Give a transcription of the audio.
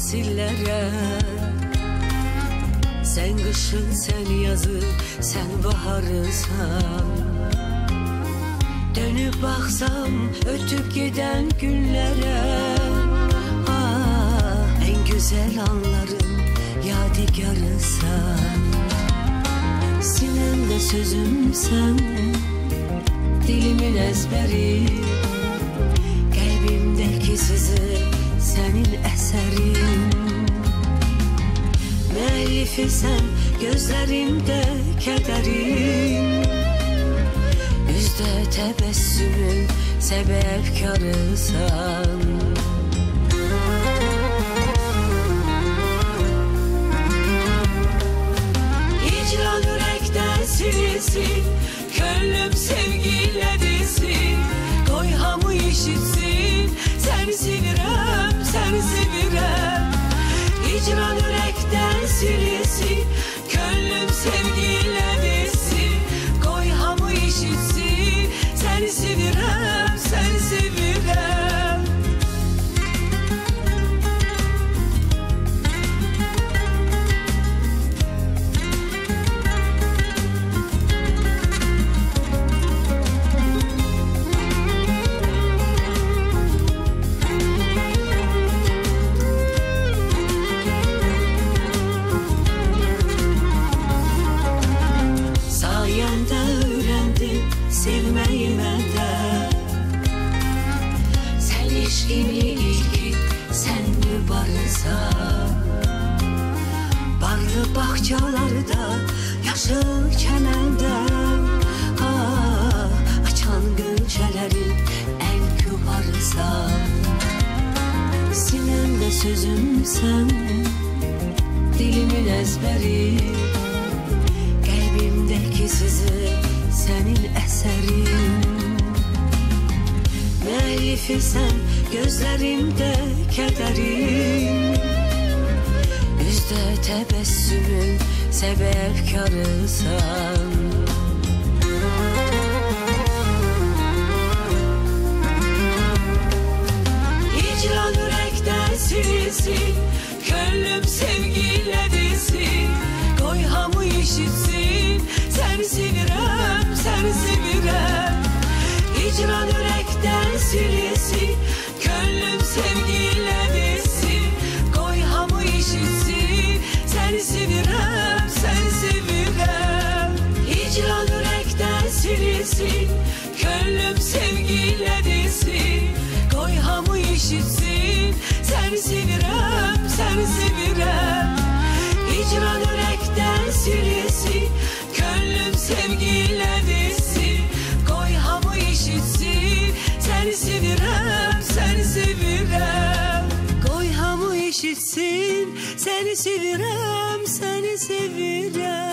nesillere. Sen kışın, sen yazı, sen baharısan. Dönüp baksam ötüp giden günlere, ah, en güzel anların yadigarısan. Sinemde sözüm sen, dilimin ezberi, kalbimdeki sızı senin eserin. Müellifi sen, gözlerimde kederim, yüzde tebessümün sebepkarısan. Hicran yürekten silinsin, gönlüm sevgiyle dilsin. Koy hamı işitsin, seni sevirem, seni sevirem. Hicran yürekten silinsin, gönlüm sevgiyle dilsin. Koy hamı işitsin, seni sevirem, seni sevirem. Sevmeyime de sen ilişkini ilgi sen mübarıza. Barlı bahçalarda yaşıl çemende, ah, açan gülçelerin en kübarıza. Sinemde sözüm sen, dilimin ezberi, kalbimdeki sızı senin eserin. Müellifi sen, gözlerimde kederim, yüzde tebessümün sebepkarısan. Hicran yürekten silinsin, gönlüm sevgiyle dilsin. Koy hamı işitsin, seni sevirem, seni sevirem. Hicran yürekten silinsin, gönlüm sevgiyle dilsin. Koy hamı işitsin, seni sevirem, seni sevirem. Hicran yürekten silinsin, gönlüm sevgiyle dilsin. Koy hamı işitsin, seni sevirem, seni sevirem. Hicran yürekten silinsin, gönlüm sevgiyle dilsin. Koy hamı işitsin, seni sevirem, seni sevirem. Koy hamı işitsin, seni sevirem, seni sevirem.